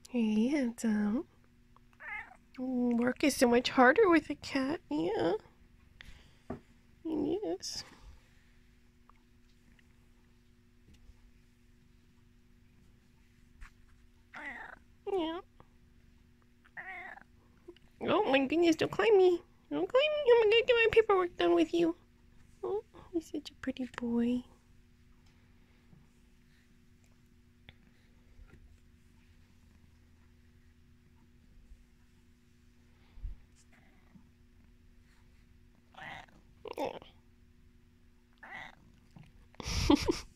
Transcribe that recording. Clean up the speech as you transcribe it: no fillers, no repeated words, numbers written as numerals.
Hey, handsome. Work is so much harder with a cat. Yeah. Yes. Yeah. Oh my goodness, don't climb me. Don't climb me. I'm gonna get my paperwork done with you. Oh, he's such a pretty boy. Yeah.